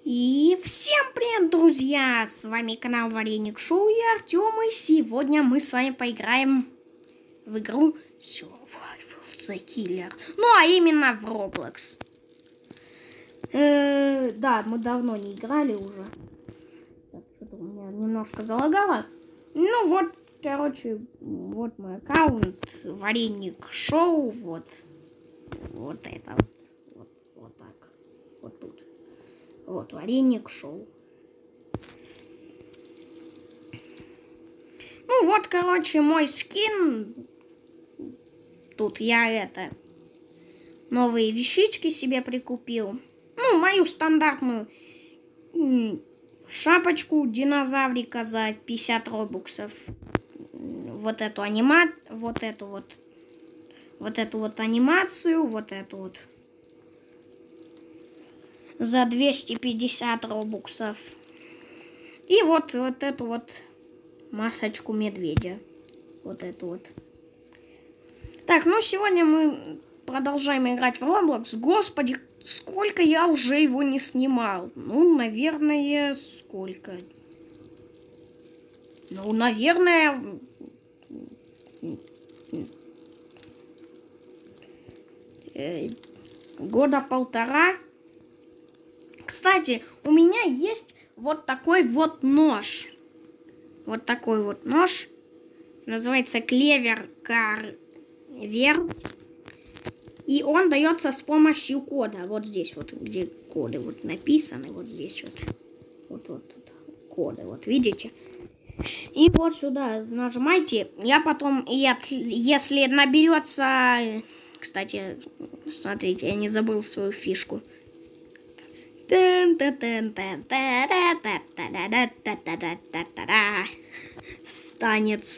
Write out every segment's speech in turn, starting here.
И всем привет, друзья! С вами канал Вареник Шоу, я Артем, и сегодня мы с вами поиграем в игру Survival the Killer. Ну, а именно в Roblox. Да, мы давно не играли уже. Так, что-то у меня немножко залагало. Ну вот, короче, вот мой аккаунт Вареник Шоу, вот это вот так, вот тут. Вот, Вареник Шоу. Ну вот, короче, мой скин. Тут я новые вещички себе прикупил. Ну, мою стандартную шапочку динозаврика за 50 робуксов. Вот эту анимацию, вот эту вот за 250 робуксов. И вот эту вот масочку медведя. Вот эту вот. Так, ну сегодня мы продолжаем играть в Roblox. Господи, сколько я уже его не снимал. Ну, наверное, сколько? Ну, наверное... года полтора. Кстати, у меня есть вот такой вот нож. Вот такой вот нож. Называется клевер карвер. И он дается с помощью кода. Вот здесь вот, где коды вот написаны. Вот здесь вот. Вот тут коды. Вот видите? И вот сюда нажимайте. Я потом, если наберется... Кстати, смотрите, я не забыл свою фишку. Танец.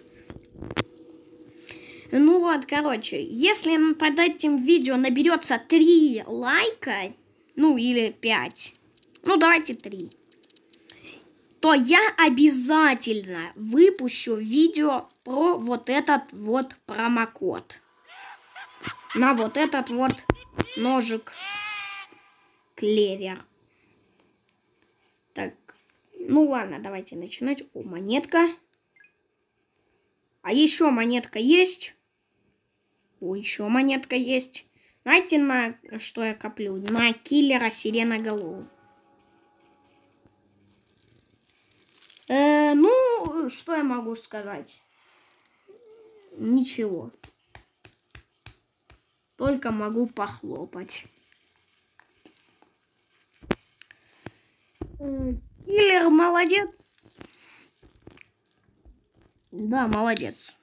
Ну вот, короче, если под этим видео наберется 3 лайка, ну или 5, ну давайте 3, то я обязательно выпущу видео про вот этот вот промокод. На вот этот вот ножик клевер. Так, ну ладно, давайте начинать. О, монетка. А еще монетка есть. О, еще монетка есть. Знаете, на что я коплю? На киллера сиреноголового. Ну, что я могу сказать? Ничего. Только могу похлопать. Киллер молодец. Да, молодец.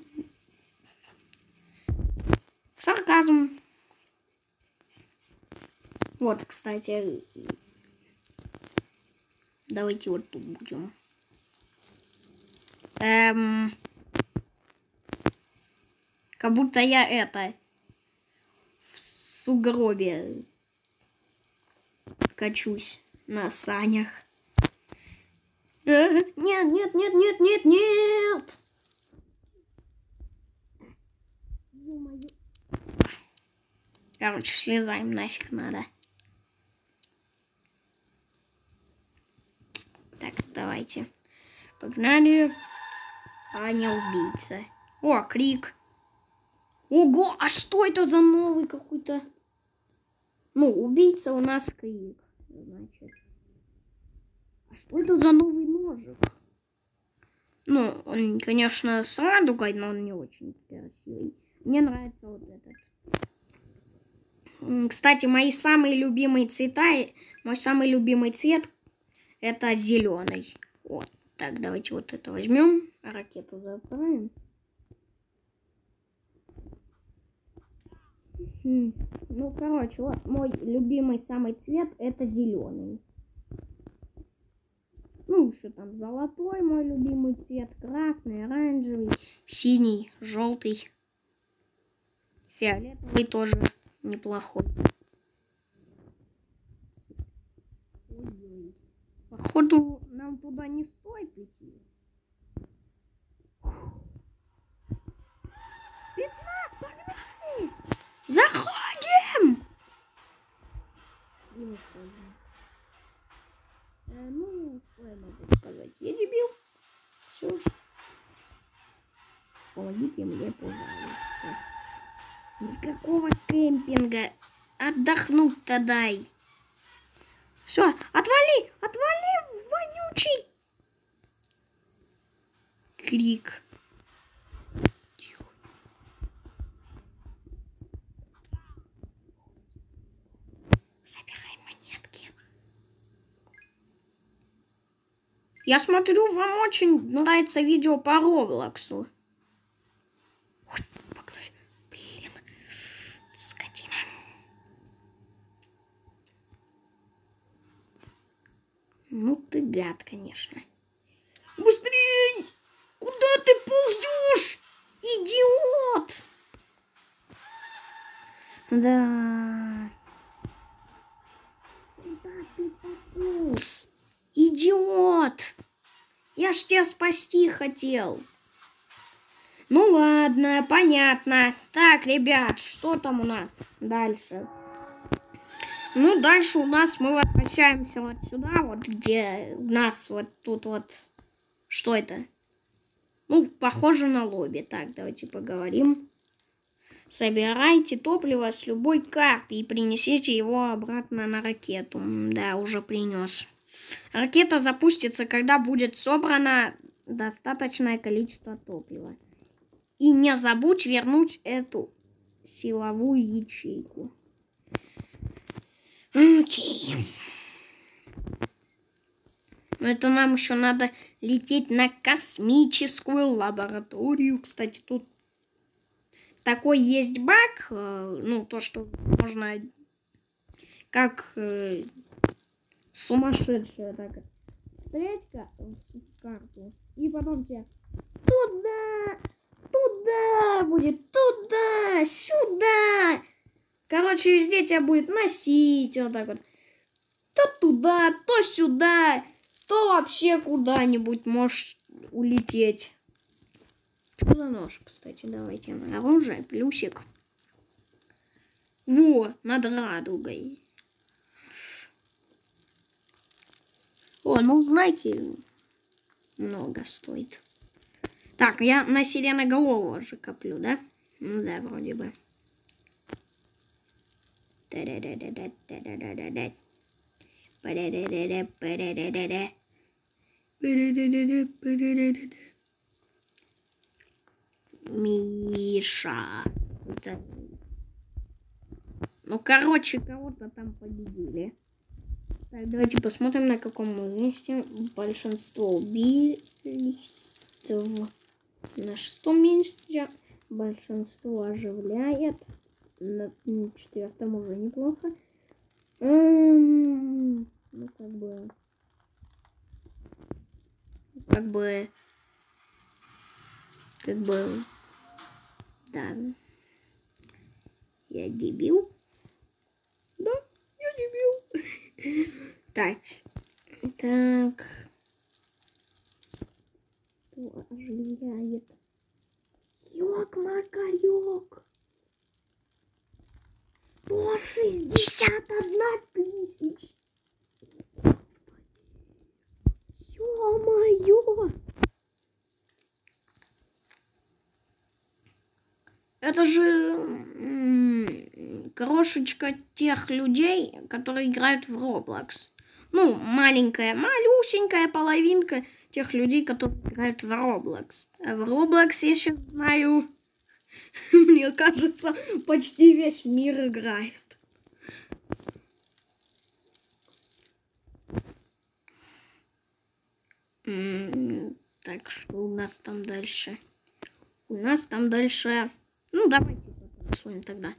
Сарказм. Вот, кстати. Давайте вот тут будем. Как будто я в сугробе качусь на санях. Нет, нет, нет, нет, нет, нет. Короче, слезаем, нафиг надо. Так, давайте. Погнали. Аня убийца. О, крик. Ого, а что это за новый какой-то? Ну, убийца у нас крик. Значит. А что это за новый ножик? Ну, он, конечно, с радугой, но он не очень красивый. Мне нравится вот этот. Кстати, мои самые любимые цвета, мой самый любимый цвет это зеленый. Вот. Так, давайте вот это возьмем. Ракету заправим. Ну, короче, вот мой любимый самый цвет это зеленый. Ну, еще там золотой мой любимый цвет, красный, оранжевый, синий, желтый, фиолетовый тоже неплохой. Ой-ой. Походу, нам туда не стоит идти. Спецназ, погнали! Заходим! Ну, что я могу сказать? Я дебил. Все. Помогите мне, пожалуйста. Никакого кемпинга. Отдохнуть-то дай. Все, отвали, вонючий. Крик. Забирай монетки. Я смотрю, вам очень нравится видео по Роблоксу. Ой, погнали. Блин, скотина. Ну ты гад, конечно. Быстрей! Куда ты ползешь? Идиот! Да. Куда ты пополз? Идиот! Я ж тебя спасти хотел. Ну ладно, понятно. Так, ребят, что там у нас дальше? Ну, дальше у нас мы возвращаемся вот сюда, вот где у нас вот тут вот... Что это? Ну, похоже на лобби. Так, давайте поговорим. Собирайте топливо с любой карты и принесите его обратно на ракету. Да, уже принес. Ракета запустится, когда будет собрано достаточное количество топлива. И не забудь вернуть эту силовую ячейку. Окей. Но это нам еще надо лететь на космическую лабораторию. Кстати, тут такой есть баг. Ну, то, что можно как сумасшедшая так стрелять в карту. И потом тебе туда будет, туда, сюда. Короче, везде тебя будет носить вот так вот. То туда, то сюда, то вообще куда-нибудь можешь улететь. Что за нож, кстати, давайте. Оружие, плюсик. Во, над радугой. О, ну знаете, много стоит. Так, я на сиреноголового же коплю, да? Ну да, вроде бы. Миша. Ну, короче, кого-то там победили. Так, давайте посмотрим, на каком мы месте. Большинство убийств. На 6-м месте. Большинство оживляет. На 4-м уже неплохо. Ну, как бы, да. Я дебил. Да, я дебил. Так. Кто оживляет? Ёк-макарёк. 161 тысяч. Ё-моё. Это же крошечка тех людей, которые играют в Roblox. Ну, малюсенькая половинка тех людей, которые играют в Roblox. А в Roblox я сейчас знаю, мне кажется, почти весь мир играет. Так, что у нас там дальше? У нас там дальше... Ну, давайте потанцуем тогда.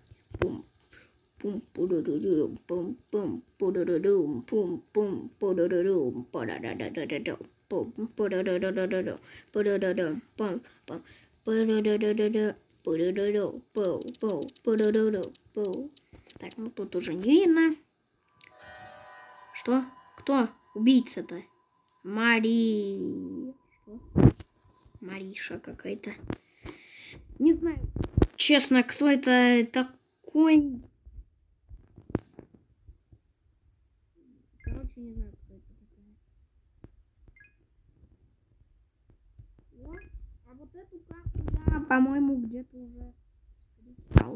Так, ну тут уже не видно. Что? Кто? Убийца-то? Мариша какая-то. Не знаю, честно, кто это такой. Короче, вообще не знаю, кто это такая. Вот. А вот эту карту я, по-моему, где-то уже встречал.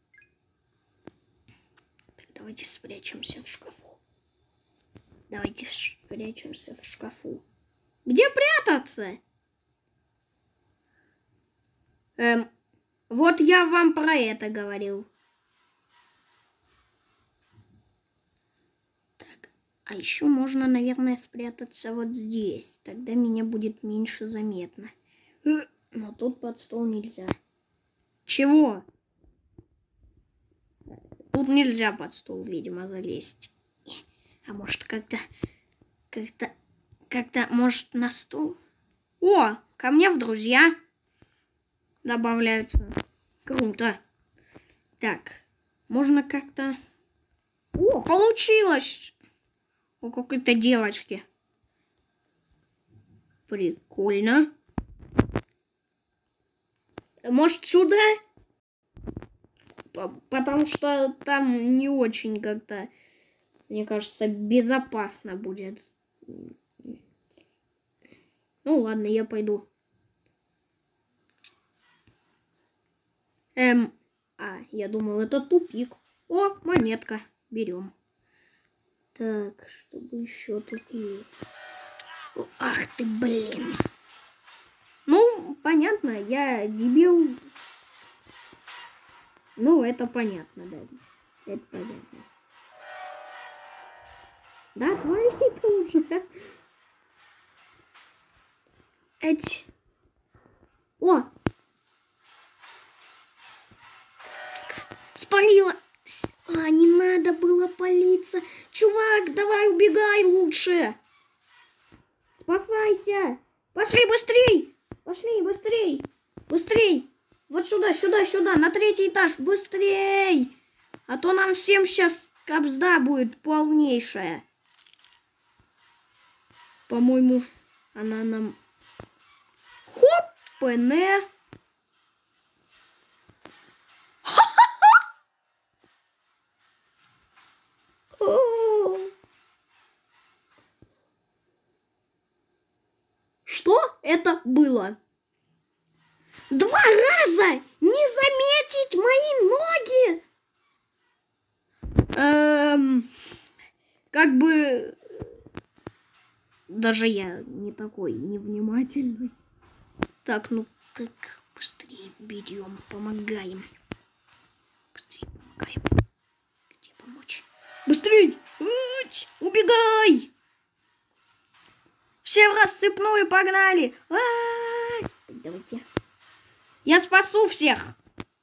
Так, давайте спрячемся в шкафу. Давайте спрячемся в шкафу. Где прятаться? Вот я вам про это говорил. Так, а еще можно, наверное, спрятаться вот здесь. Тогда меня будет меньше заметно. Но тут под стол нельзя. Чего? Тут нельзя под стол, видимо, залезть. А может, как-то, может, на стол? О, ко мне в друзья добавляются. Круто. Так, можно как-то... О, получилось! У какой-то девочки. Прикольно. Может, сюда? Потому что там не очень как-то, мне кажется, безопасно будет. Ну ладно, я пойду. Я думал, это тупик. О, монетка. Берем. Так, чтобы еще тут есть. Ах ты, блин. Ну, понятно, я дебил. Ну, это понятно, да. Это понятно. Да, твои тоже. О! Спалила! А, не надо было палиться. Чувак, давай убегай лучше. Спасайся. Пошли быстрей. Пошли быстрей. Быстрей. Вот сюда, сюда, сюда. На 3-й этаж. Быстрей. А то нам всем сейчас кабзда будет полнейшая. По-моему, она нам... Хоп, пене. Что это было? 2 раза не заметить мои ноги. Как бы даже я не такой невнимательный. Так, ну так быстрее берем, помогаем. Быстрее помогаем. Где помочь? Быстрей! Убегай! Все в рассыпную погнали! Давайте. Я спасу всех!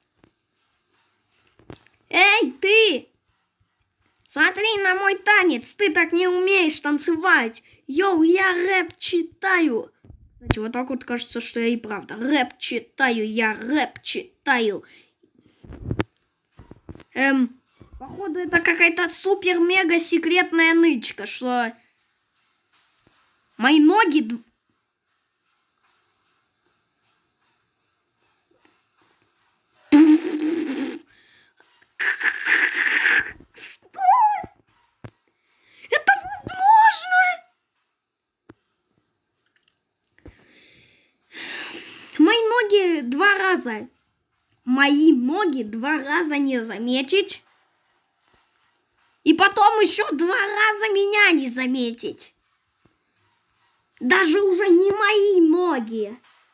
Эй, ты! Смотри на мой танец! Ты так не умеешь танцевать! Йоу, я рэп читаю! Кстати, вот так вот кажется, что я и правда рэп читаю, я рэп читаю. Походу, это какая-то супер-мега секретная нычка, что мои ноги... Что? Это возможно? Мои ноги 2 раза. Мои ноги 2 раза не заметить. И потом еще 2 раза меня не заметить. Даже уже не мои ноги,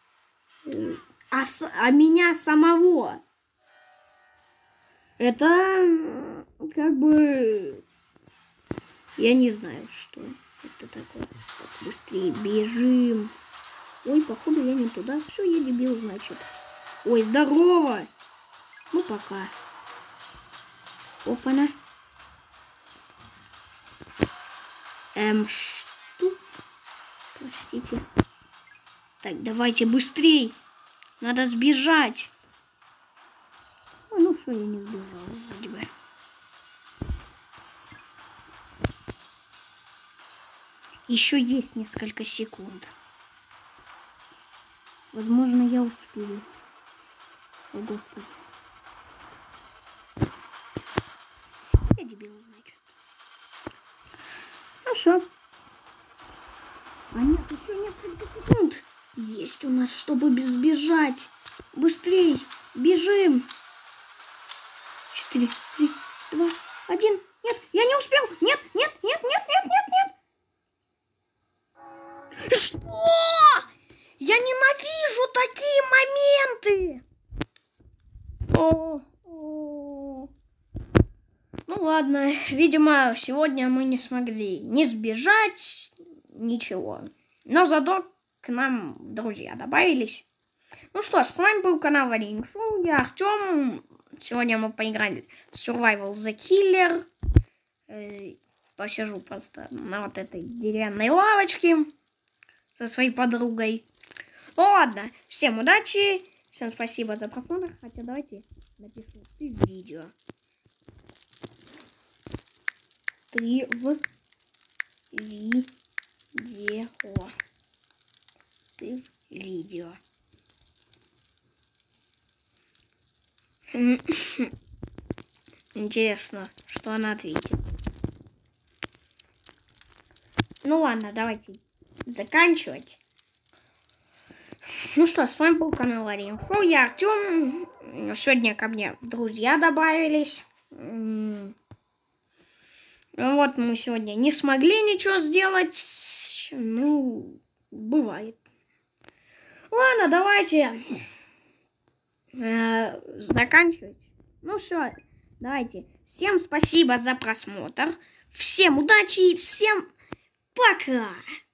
а меня самого. Это как бы... Я не знаю, что это такое. Так, быстрее бежим. Ой, походу я не туда. Все, я дебил, значит. Ой, здорово. Ну, пока. Опа-на. Что? Простите. Так, давайте быстрей. Надо сбежать. Ну, что я не сбежала, вроде бы. Еще есть несколько секунд. Возможно, я успею. О, Господи. Я дебил, значит. Ну, все. А нет, еще несколько секунд. Есть у нас, чтобы сбежать. Быстрей, бежим. 4, 3, 2, 1. Нет, я не успел. Нет, нет, нет, нет, нет, нет, нет. Что? Я ненавижу такие моменты. Ну ладно, видимо, сегодня мы не смогли ни сбежать, ничего. Но зато к нам друзья добавились. Ну что ж, с вами был канал Варенье Шоу, я Артем. Сегодня мы поиграли в Survival the Killer. Посижу просто на вот этой деревянной лавочке со своей подругой. Ну ладно, всем удачи, всем спасибо за просмотр. Хотя давайте напишу ты в видео. Ты в видео. Ты в видео. Интересно, что она ответит. Ну ладно, давайте заканчивать. Ну что, с вами был канал Варенье Шоу, я Артем. Сегодня ко мне в друзья добавились. Вот мы сегодня не смогли ничего сделать. Ну, бывает. Ладно, давайте заканчивать. Ну все, давайте. Всем спасибо за просмотр. Всем удачи, всем пока.